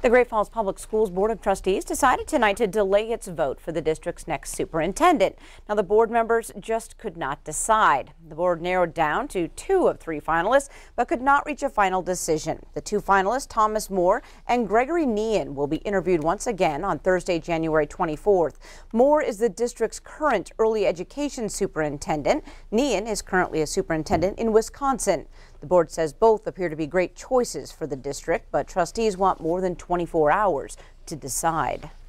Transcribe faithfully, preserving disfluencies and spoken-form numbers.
The Great Falls Public Schools Board of Trustees decided tonight to delay its vote for the district's next superintendent. Now, the board members just could not decide. The board narrowed down to two of three finalists, but could not reach a final decision. The two finalists, Thomas Moore and Gregory Nean, will be interviewed once again on Thursday, January twenty-fourth. Moore is the district's current early education superintendent. Nean is currently a superintendent in Wisconsin. The board says both appear to be great choices for the district, but trustees want more than twenty-four hours to decide.